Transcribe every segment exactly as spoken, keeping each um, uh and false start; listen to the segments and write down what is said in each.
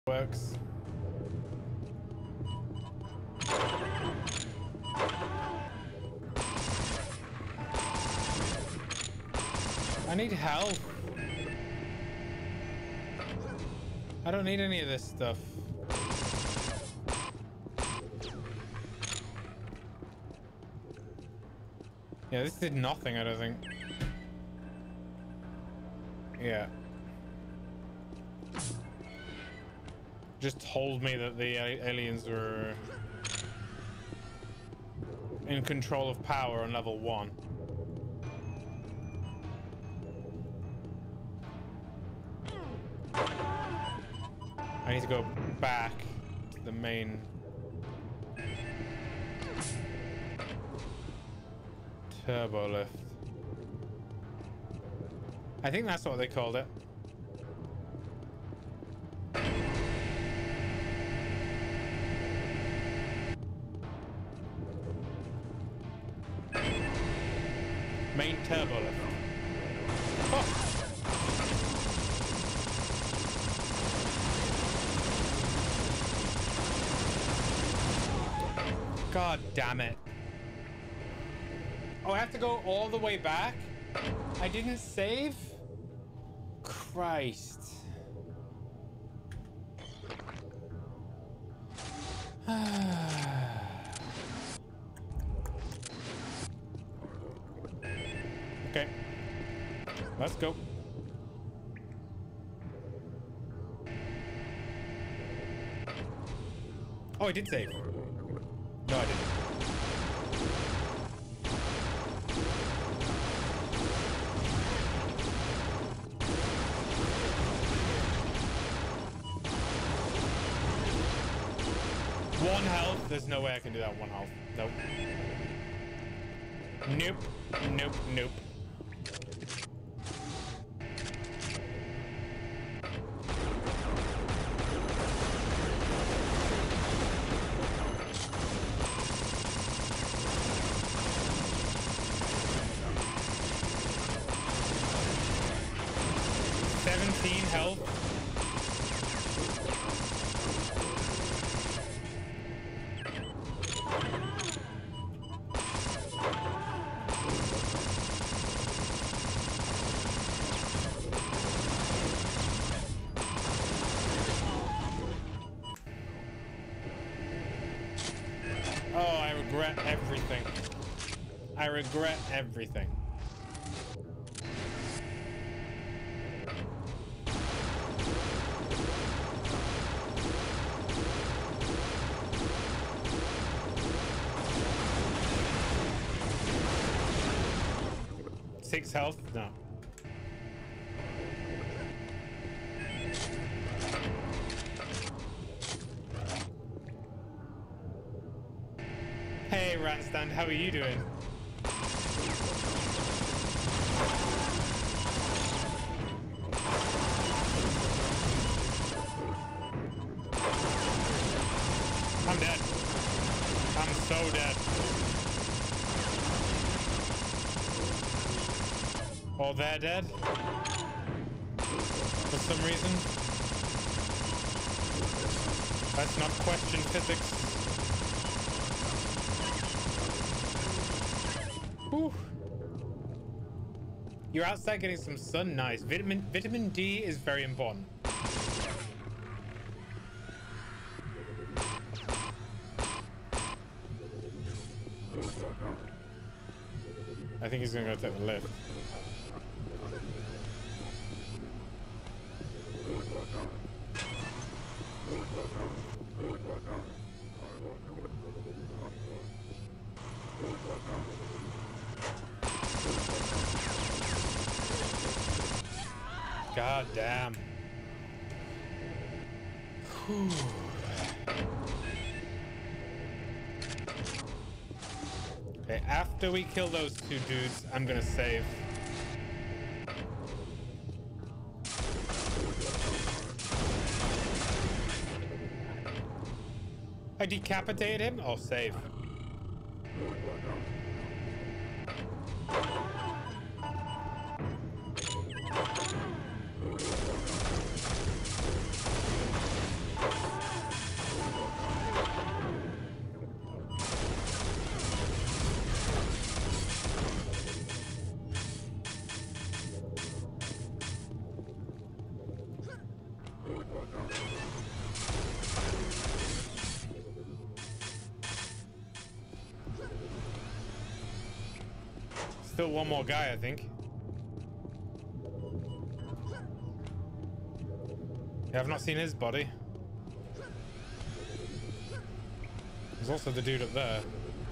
works. I need help. I don't need any of this stuff. Yeah, this did nothing, I don't think. Yeah. Just told me that the aliens were in control of power on level one. I need to go back to the main turbo lift. I think that's what they called it. Main turbo lift. Oh. God damn it. Oh, I have to go all the way back? I didn't save? Christ. Okay. Let's go. Oh, I did save. No, I didn't. One health. There's no way I can do that one health. Nope. Nope. Nope. Nope. seventeen health. Oh, I regret everything. I regret everything. Six health? No. Hey, Ratstand, how are you doing? I'm dead. I'm so dead. Oh, they're dead? For some reason? Let's not question physics. Whew. You're outside getting some sun. Nice. Vitamin vitamin D is very important. I think he's gonna go take the lift. God damn. Whew. Okay, after we kill those two dudes, I'm gonna save. I decapitated him? I'll save. still one more guy, I think. Yeah, I've not seen his body. There's also the dude up there.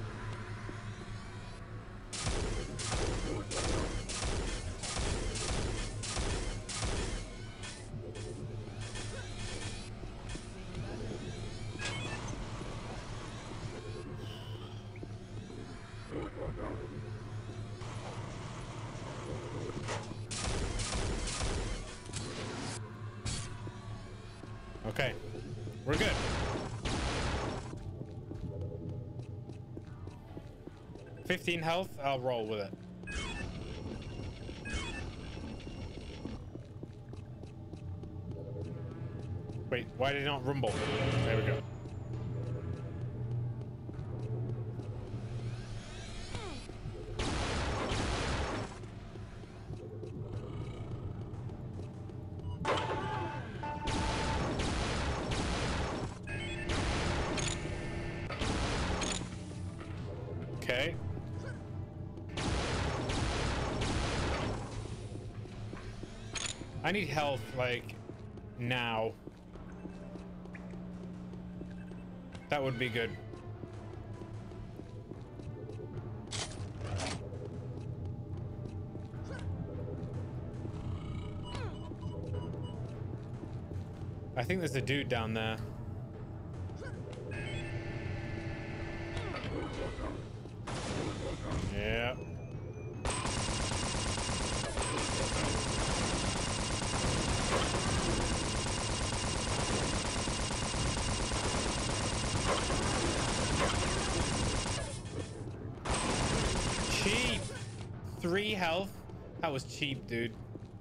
Okay, we're good. fifteen health, I'll roll with it. Wait, why did it not rumble? There we go. Okay. I need health, like, now. That would be good. I think there's a dude down there. Yeah. Cheap. Three health. That was cheap, dude.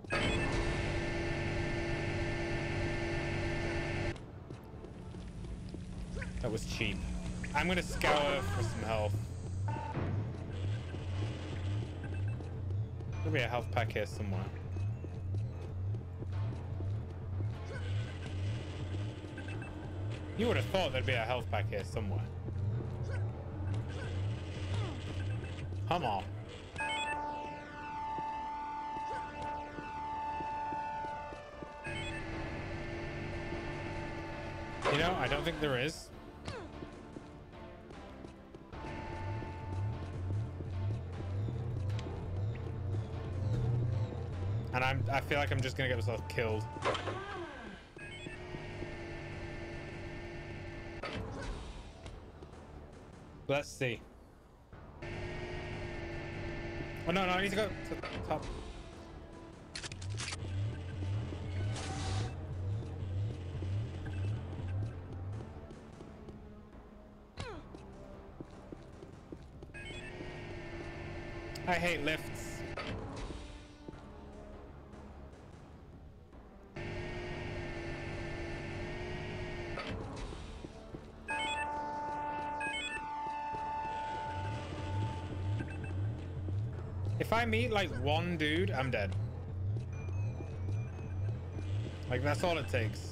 That was cheap. I'm gonna scour for some health. There'll be a health pack here somewhere. You would have thought there'd be a health pack here somewhere. Come on. You know, I don't think there is. And I'm, I feel like I'm just gonna get myself killed. Let's see. Oh no, no, I need to go to the top. I hate lifts. If I meet like one dude, I'm dead. Like that's all it takes.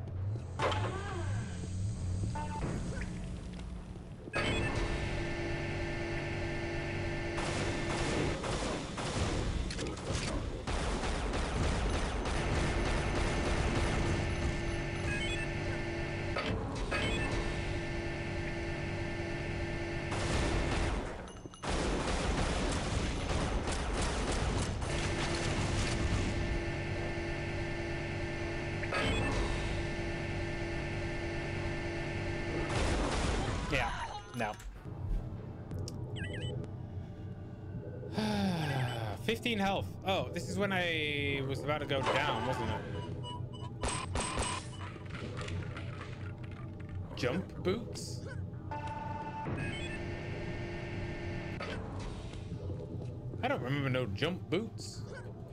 No. fifteen health. Oh, this is when I was about to go down, wasn't it? Jump boots? I don't remember no jump boots.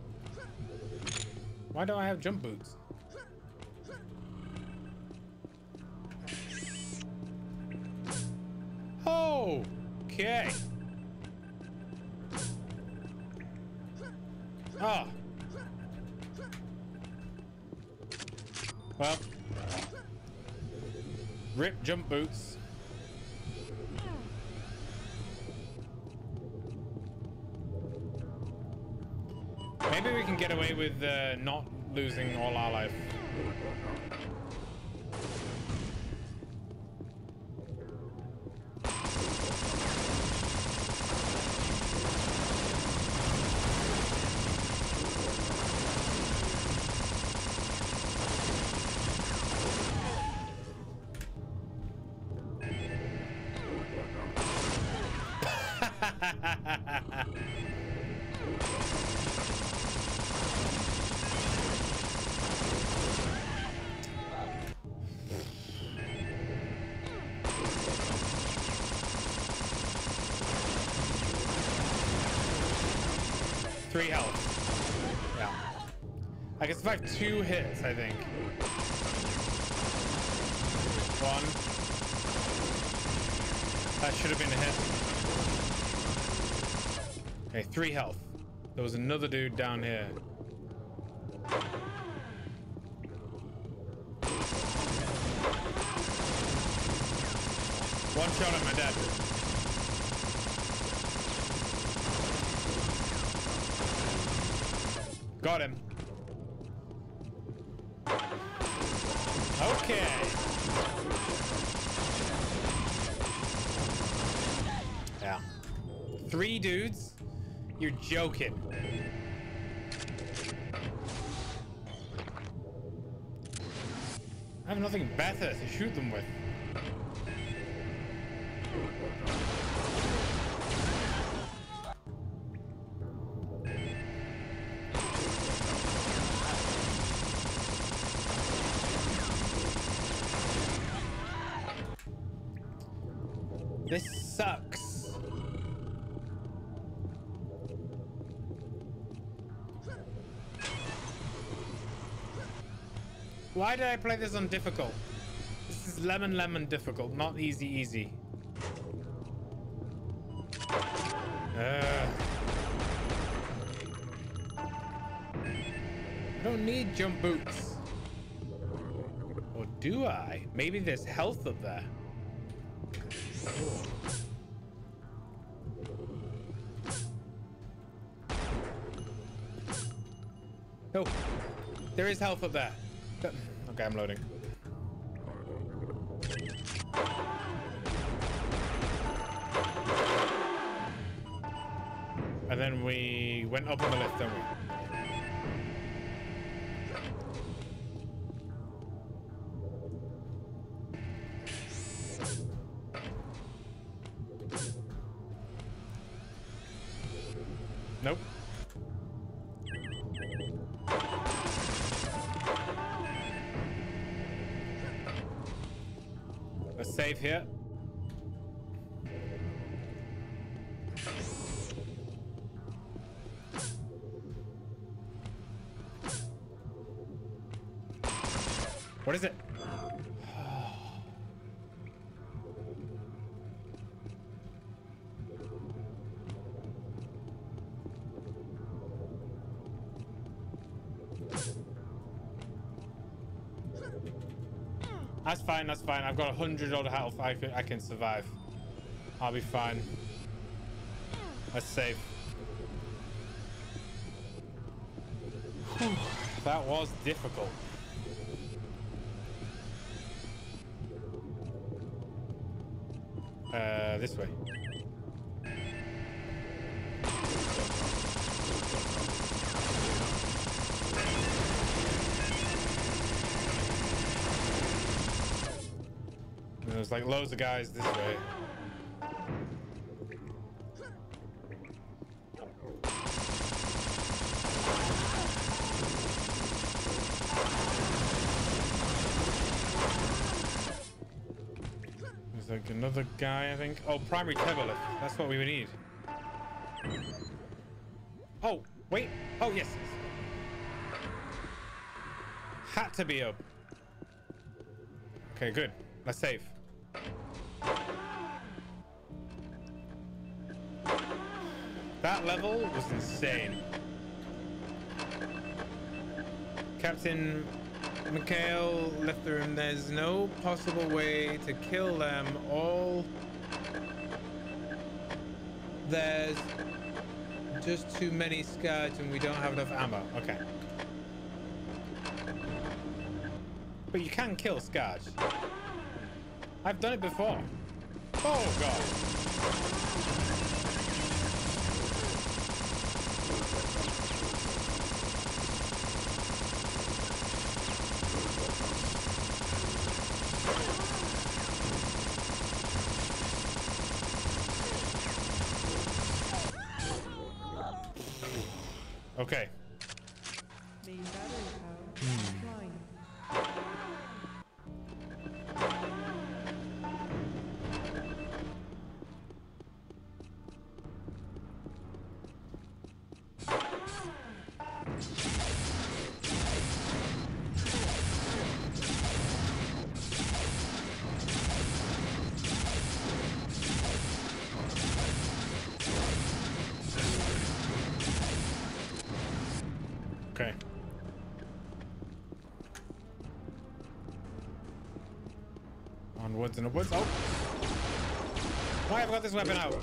Why don't I have jump boots? Oh, okay. Oh. Well. Rip jump boots. Maybe we can get away with uh, not losing all our life. Three health. Yeah. I can survive two hits, I think. One. That should have been a hit. Okay, three health. There was another dude down here. One shot at my dead. Got him. Okay. Yeah. Three dudes? You're joking. I have nothing better to shoot them with. This sucks. Why did I play this on difficult? This is lemon lemon difficult, not easy easy. Uh, I don't need jump boots. Or do I? Maybe there's health up there. Oh, there is health up there. Okay, I'm loading. And then we went up on the lift, didn't we? Nope. Let's save here. What is it? That's fine, that's fine. I've got a hundred odd health. I can, I can survive. I'll be fine. Let's save. Whew, that was difficult. Uh, this way. There's like loads of guys this way. There's like another guy, I think. Oh, primary Tebolith. That's what we would need. Oh, wait. Oh, yes. Had to be up. Okay, good. Let's save. That level was insane. Captain Mikhail left the room. There's no possible way to kill them all. There's just too many Scourge and we don't have enough ammo. Okay. But you can kill Scourge. I've done it before. Oh, God. Okay. Main battery power declining. Okay. Onwards and upwards. Oh! Why have I got this weapon out?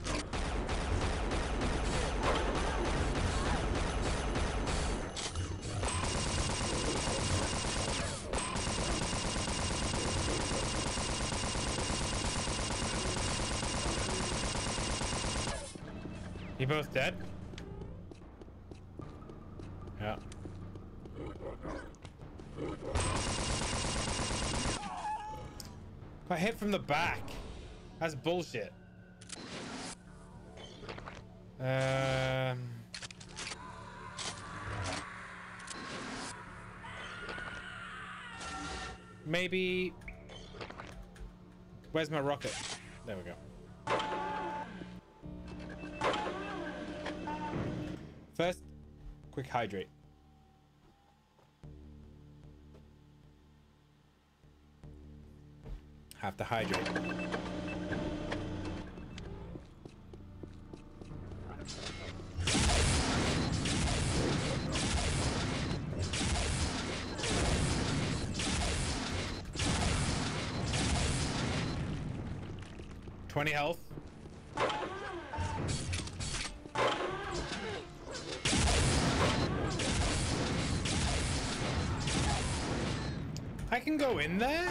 You both dead? Yeah. Got hit from the back. That's bullshit. Um. Maybe. Where's my rocket? There we go. First, quick hydrate. Have to hydrate. twenty health. I can go in there?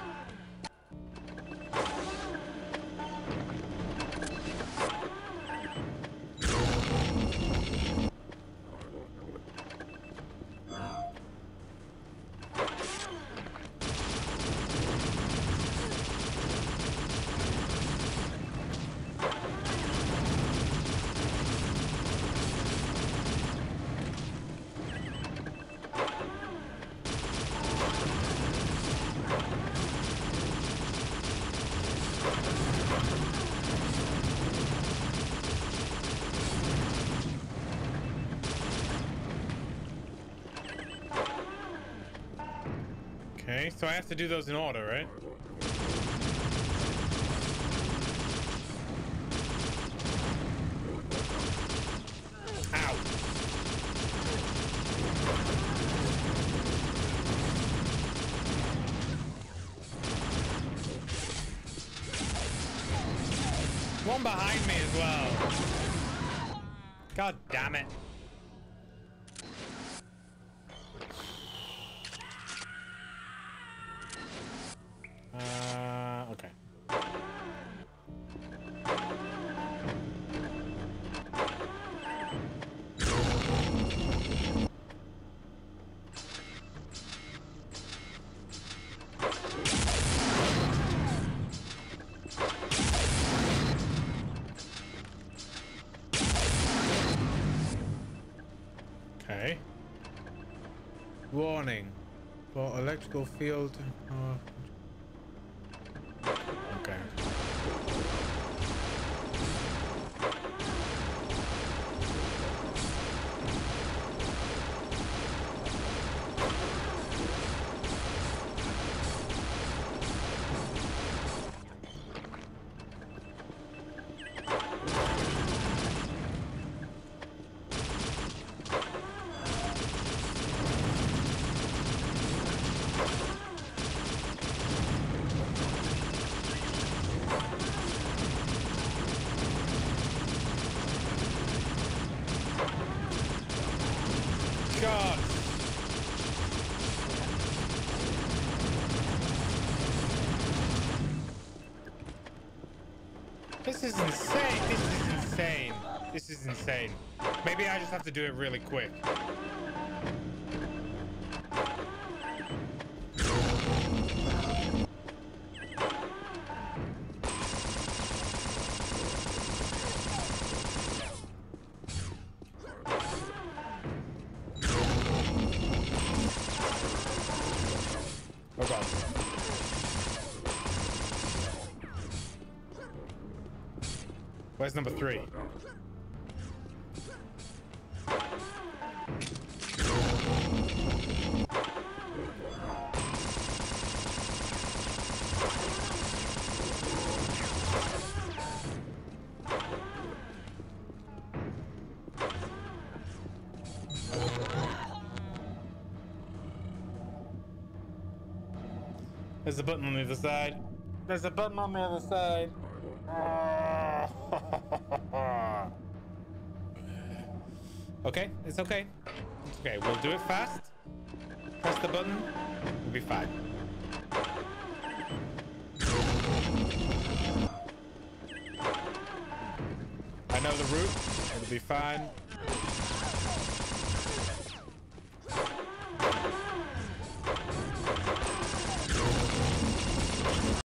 Okay, so I have to do those in order, right? Ow. One behind me as well. God damn it. Uh, okay. Okay. Warning for electrical field. Uh, Okay. This is insane. This is insane. This is insane. Maybe I just have to do it really quick. Oh God. Where's number three? There's a button on the other side. There's a button on the other side. Okay, it's okay. It's okay. We'll do it fast. Press the button. We'll be fine. I know the route. It'll be fine.